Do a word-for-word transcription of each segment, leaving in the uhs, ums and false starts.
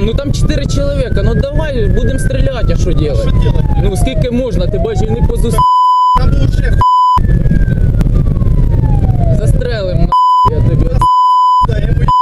Ну там чотири чоловіка, ну давай будемо стріляти, а що робити? Що делать? Ну скільки можна, ти бачиш, не позу... Там лучше Застрелим, на я тобі. да, я бы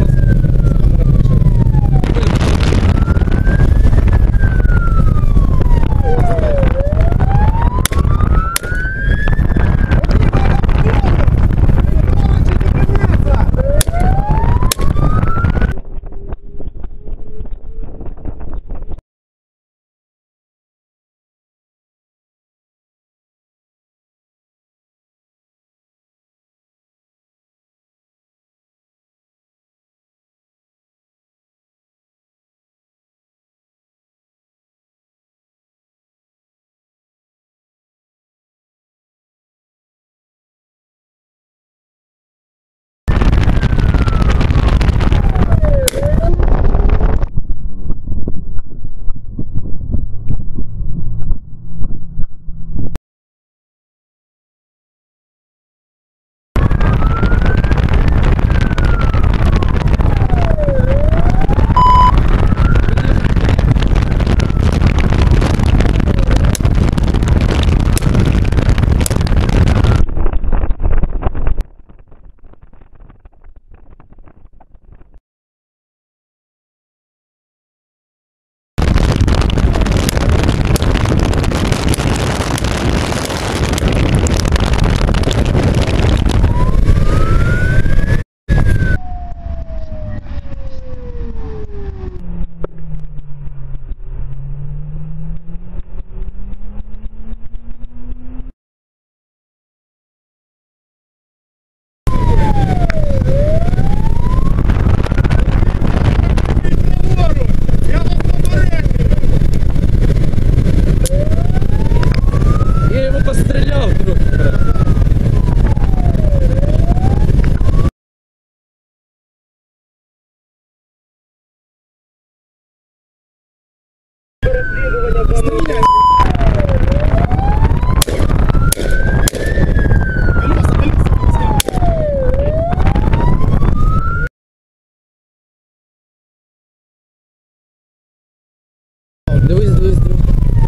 Дивись, дивись, дивись.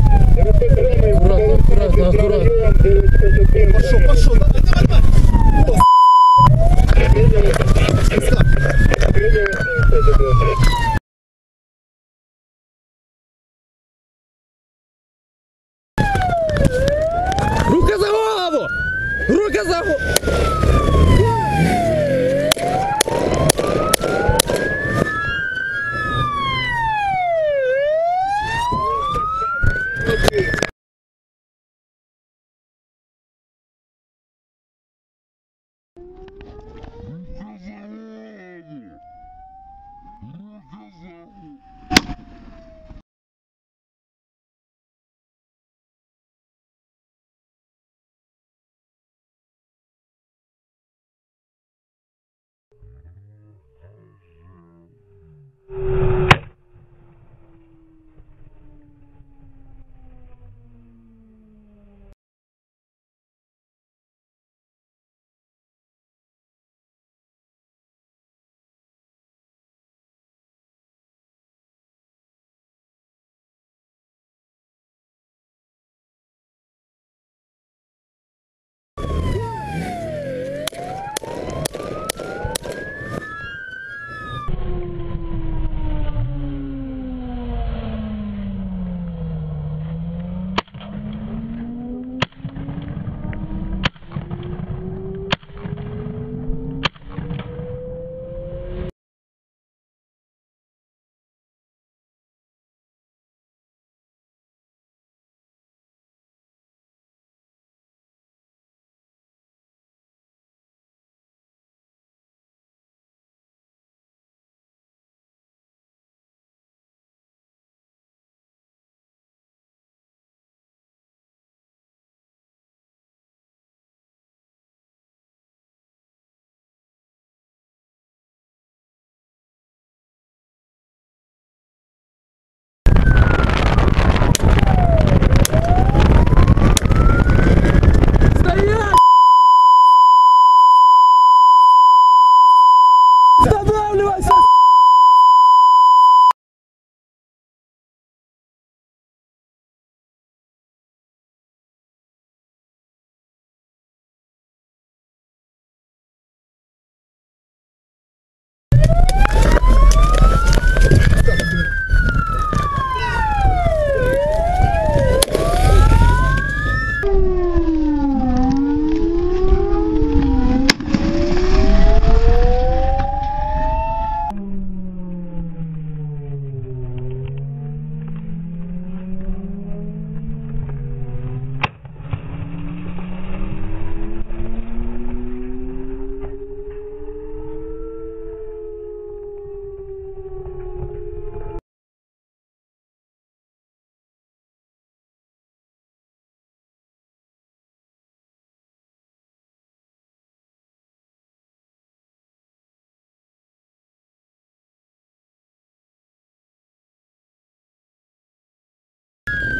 Аккуратно, аккуратно, аккуратно. пошел, пошел, давай, давай, Рука за голову! Рука за голову!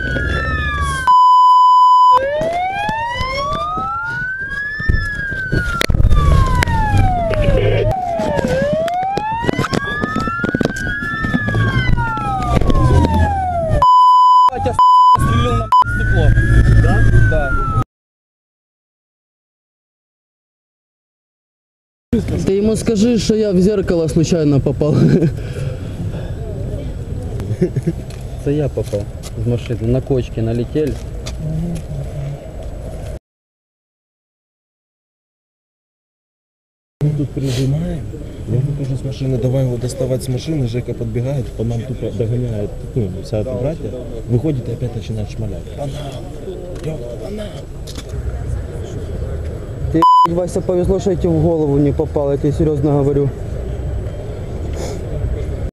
Батя стрелил на стекло. Да? Да. Ты ему скажи, что я в зеркало случайно попал. Это я попал из машины. На кочке налетели. Мы тут прижимаем, я выхожу с машины, давай его доставать с машины, Жека подбегает, по нам тупо догоняет, ну, вся эта братья, выходит и опять начинает шмалять. Она, ёп, она. Вася, повезло, что я тебе в голову не попал, я тебе серьезно говорю.